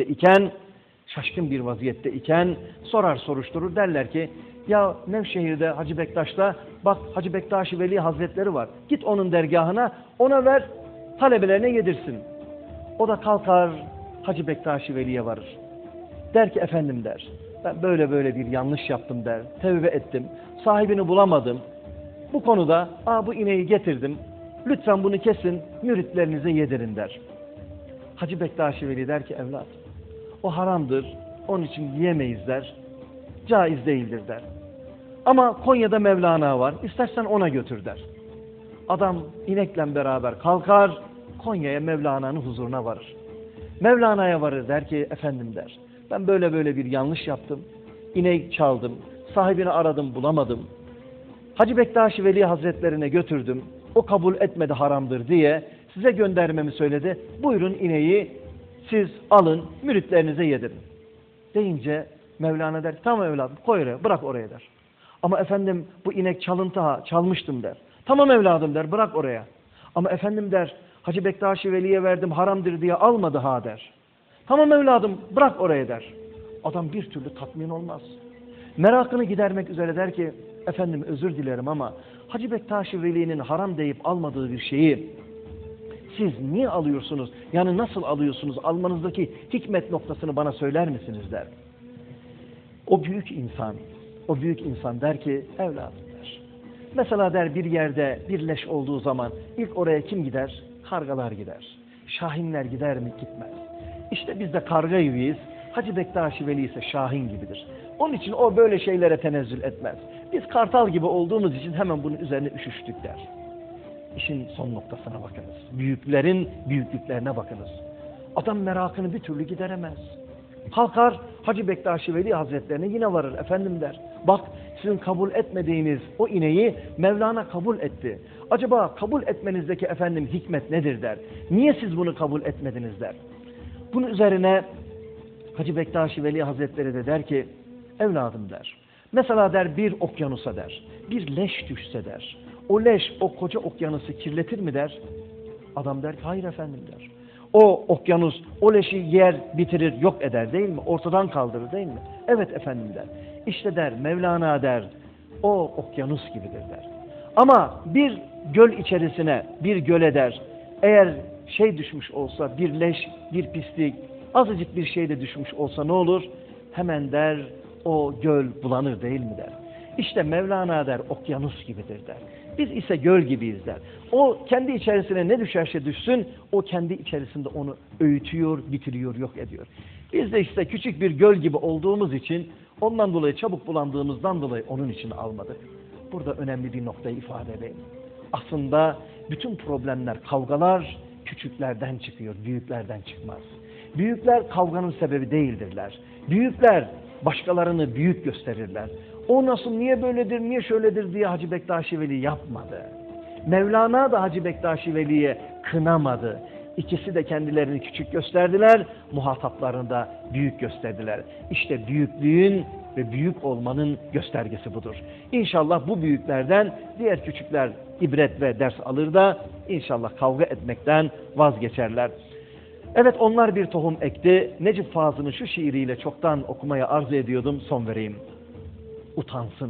vaziyette iken sorar soruşturur, derler ki ya Nevşehir'de Hacı Bektaş'ta bak Hacı Bektaş Veli Hazretleri var. Git onun dergahına, ona ver, talebelerine yedirsin. O da kalkar Hacı Bektaş Veli'ye varır. Der ki efendim der, ben böyle bir yanlış yaptım der, tevbe ettim, sahibini bulamadım. Bu konuda bu ineği getirdim, lütfen bunu kesin, müritlerinize yedirin der. Hacı Bektaş Veli der ki evlat, o haramdır, onun için yiyemeyiz der, caiz değildir der. Ama Konya'da Mevlana var, istersen ona götür der. Adam inekle beraber kalkar, Konya'ya Mevlana'nın huzuruna varır. Mevlana'ya varır, der ki efendim der, ben böyle bir yanlış yaptım, inek çaldım, sahibini aradım bulamadım. Hacı Bektaş Veli Hazretlerine götürdüm, o kabul etmedi haramdır diye size göndermemi söyledi. Buyurun ineği siz alın, müritlerinize yedirin. Deyince Mevlana der, tamam evladım koy oraya, bırak oraya der. Ama efendim bu inek çalıntı ha, çalmıştım der. Tamam evladım der, bırak oraya. Ama efendim der, Hacı Bektaş Veli'ye verdim haramdır diye almadı ha der. Tamam evladım bırak oraya der. Adam bir türlü tatmin olmaz. Merakını gidermek üzere der ki efendim özür dilerim ama Hacı Bektaş Veli'nin haram deyip almadığı bir şeyi siz niye alıyorsunuz? Yani nasıl alıyorsunuz? Almanızdaki hikmet noktasını bana söyler misiniz der. O büyük insan der ki evladım der. Mesela der bir yerde bir leş olduğu zaman ilk oraya kim gider? Kargalar gider. Şahinler gider mi? Gitmez. İşte biz de karga gibiyiz. Hacı Bektaşi Veli ise şahin gibidir. Onun için o böyle şeylere tenezzül etmez. Biz kartal gibi olduğumuz için hemen bunun üzerine üşüştük der. İşin son noktasına bakınız. Büyüklerin büyüklüklerine bakınız. Adam merakını bir türlü gideremez. Kalkar Hacı Bektaşi Veli Hazretlerine yine varır. Efendim der. Bak sizin kabul etmediğiniz o ineği Mevlana kabul etti. Acaba kabul etmenizdeki efendim hikmet nedir der. Niye siz bunu kabul etmediniz der. Bunun üzerine Hacı Bektaşi Veli Hazretleri de der ki evladım der. Mesela der bir okyanusa der. Bir leş düşse der. O leş o koca okyanusu kirletir mi der. Adam der ki hayır efendim der. O okyanus o leşi yer bitirir yok eder değil mi? Ortadan kaldırır değil mi? Evet efendim der. İşte der Mevlana der o okyanus gibidir der. Ama bir göl içerisine bir göle der. Eğer şey düşmüş olsa bir leş bir pislik azıcık bir şey de düşmüş olsa ne olur? Hemen der o göl bulanır değil mi der. İşte Mevlana der okyanus gibidir der. Biz ise göl gibiyiz der. O kendi içerisine ne düşerse düşsün o kendi içerisinde onu öğütüyor, bitiriyor, yok ediyor. Biz de işte küçük bir göl gibi olduğumuz için ondan dolayı çabuk bulandığımızdan dolayı onun için almadık. Burada önemli bir noktayı ifade edeyim. Aslında bütün problemler, kavgalar küçüklerden çıkıyor, büyüklerden çıkmaz. Büyükler kavganın sebebi değildirler. Büyükler başkalarını büyük gösterirler. O nasıl, niye böyledir, niye şöyledir diye Hacı Bektaşi Veli yapmadı. Mevlana da Hacı Bektaşi Veli'ye kınamadı. İkisi de kendilerini küçük gösterdiler, muhataplarını da büyük gösterdiler. İşte büyüklüğün ve büyük olmanın göstergesi budur. İnşallah bu büyüklerden diğer küçükler ibret ve ders alır da inşallah kavga etmekten vazgeçerler. Evet onlar bir tohum ekti. Necip Fazıl'ın şu şiiriyle çoktan okumaya arzu ediyordum. Son vereyim. Utansın.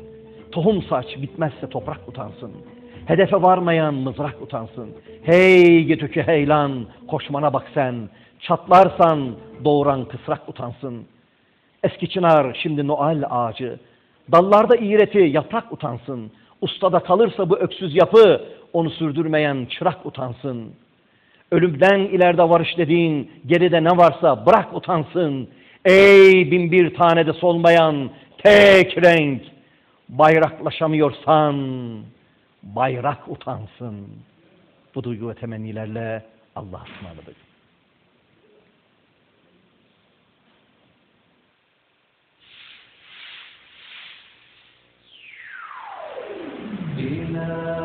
Tohum saç bitmezse toprak utansın. Hedefe varmayan mızrak utansın. Hey gitükü heylan koşmana bak sen. Çatlarsan doğuran kısrak utansın. Eski çınar şimdi Noel ağacı. Dallarda iğreti yaprak utansın. Ustada kalırsa bu öksüz yapı onu sürdürmeyen çırak utansın. Ölümden ileride varış dediğin geride ne varsa bırak utansın. Ey bin bir tane de solmayan tek renk. Bayraklaşamıyorsan bayrak utansın. Bu duygu ve temennilerle Allah'a ısmarladık. İlahi